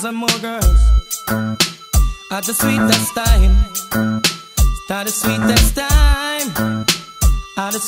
girls and more girls. At the sweetest time, at the sweetest time, at the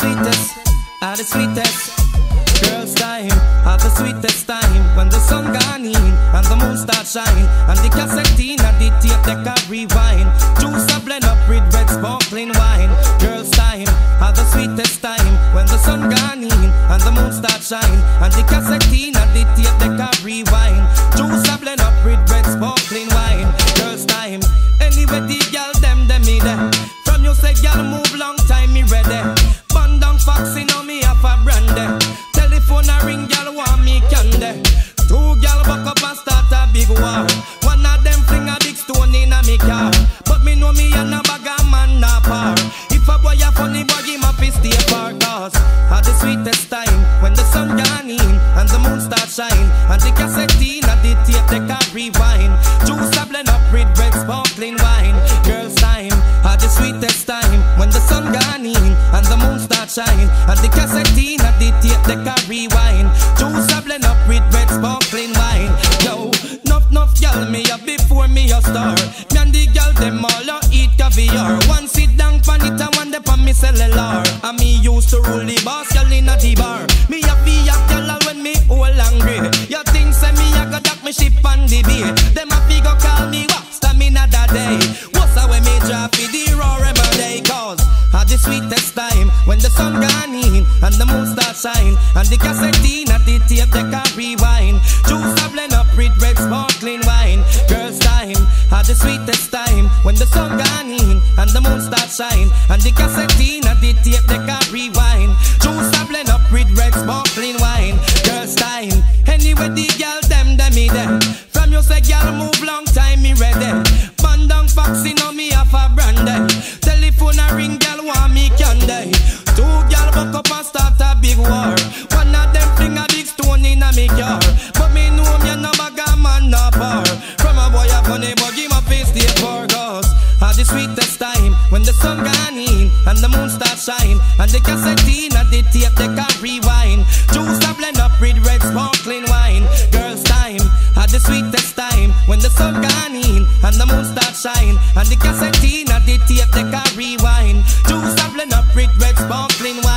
sweetest girls time, at the sweetest time. When the sun gone in and the moon start shine, and the cassette in and the tape deck a rewind, juice a blend up with red sparkling wine. Girls time, at the sweetest time. When the sun gone in and the moon start shine, and the cassette in and the tape deck a rewind, juice a blend up with red sparkling wine. Girls time, anyway the girl them me there. From you say girl move long time me ready. Band down foxy now me have a brandy. Telephone a ring girl want me candy. Two girl back up and start a big war. One of them fling a big stone in a me car, but me know me and a bag a man na par. If a boy a funny boy him a fi stay far, cause at the sweetest time, when the sun gone in and the moon start shine, and the cassette in and the tape deck a rewind, juice a blend up with red sparkling wine. Girls time, at the sweetest time. When the sun gone in and the moon start shine, and the cassette in and the tape deck a rewind, juice a blend up with red sparkling wine. Yo, nuff y'all me up before me a star. Me and the girl them all a eat caviar. One sit down pan it and one dep on me cellular. And me used to rule the boss y'all in a the bar. Me a fi a y'all when me all angry. You think say me a go dock me ship on the bay. Them a fi go call me what? Stamina that day. What's a way me drop fi the raw remedy? Cause at the sweetest time, when the sun gone in and the moon start shine, and the cassette in at the tape deck a rewind, juice a blend up with red sparkling wine. Girls time, at the sweetest time. When the sun gone in and the moon start shine, and the cassette in at the tape deck a rewind, juice a blend up with red sparkling wine. Girls time, anyway the girl them me them. From you say girl move long time me ready. Band down foxy now me have a brandy. Telephone a ring girl want me candy. Two girl buck up and start a big war. One of them fling a big stone in a me car, but me know me no bag a man no par. From a boy a funny but give my face stay for, cause at the sweetest time, when the sun gone in and the moon start shine, and the cassette in and the tape deck a rewind, juice a blend up with red sparkling wine. Girls time, at the sweetest time. When the sun gone in and the moon start shine, and the cassette in and the tape deck a rewind, juice a blend up with red sparkling wine.